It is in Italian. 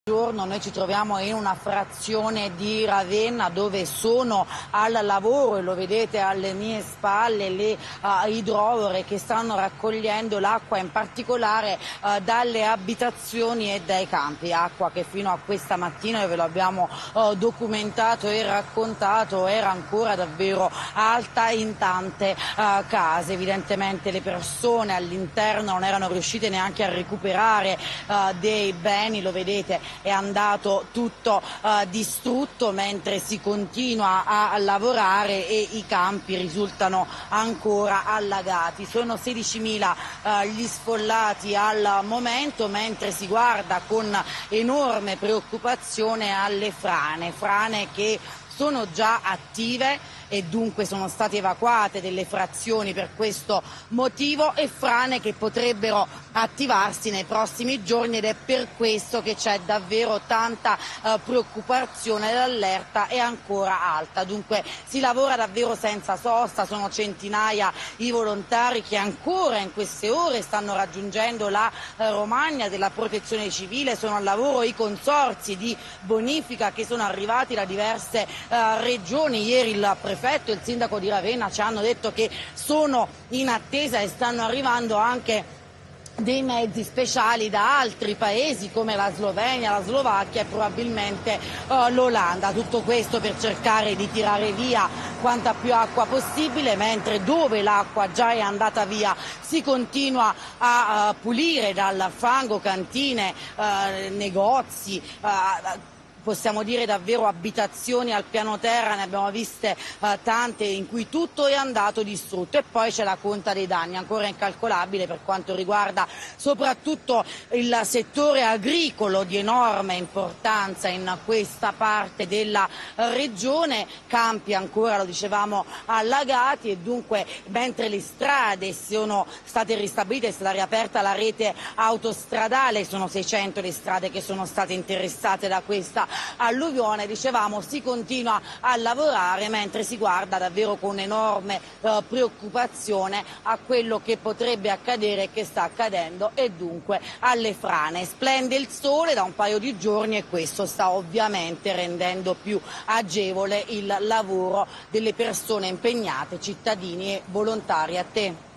Noi ci troviamo in una frazione di Ravenna dove sono al lavoro, e lo vedete alle mie spalle, le idrovore che stanno raccogliendo l'acqua, in particolare dalle abitazioni e dai campi. Acqua che fino a questa mattina, ve lo abbiamo documentato e raccontato, era ancora davvero alta in tante case. Evidentemente le persone all'interno non erano riuscite neanche a recuperare dei beni, lo vedete, è andato tutto distrutto, mentre si continua a lavorare e i campi risultano ancora allagati. Sono 16.000 gli sfollati al momento, mentre si guarda con enorme preoccupazione alle frane che sono già attive e dunque sono state evacuate delle frazioni per questo motivo, e frane che potrebbero attivarsi nei prossimi giorni, ed è per questo che c'è davvero tanta preoccupazione. L'allerta è ancora alta, dunque si lavora davvero senza sosta. Sono centinaia i volontari che ancora in queste ore stanno raggiungendo la Romagna della Protezione Civile, sono al lavoro i consorzi di bonifica che sono arrivati da diverse regioni. Ieri il prefetto e il sindaco di Ravenna ci hanno detto che sono in attesa e stanno arrivando anche dei mezzi speciali da altri paesi come la Slovenia, la Slovacchia e probabilmente l'Olanda. Tutto questo per cercare di tirare via quanta più acqua possibile, mentre dove l'acqua già è andata via si continua a pulire dal fango cantine, negozi, possiamo dire davvero abitazioni al piano terra. Ne abbiamo viste tante in cui tutto è andato distrutto, e poi c'è la conta dei danni ancora incalcolabile per quanto riguarda soprattutto il settore agricolo, di enorme importanza in questa parte della regione. Campi ancora, lo dicevamo, allagati, e dunque mentre le strade sono state ristabilite, è stata riaperta la rete autostradale, sono 600 le strade che sono state interessate da questa alluvione. Dicevamo, si continua a lavorare mentre si guarda davvero con enorme preoccupazione a quello che potrebbe accadere e che sta accadendo, e dunque alle frane. Splende il sole da un paio di giorni e questo sta ovviamente rendendo più agevole il lavoro delle persone impegnate, cittadini e volontari. A te.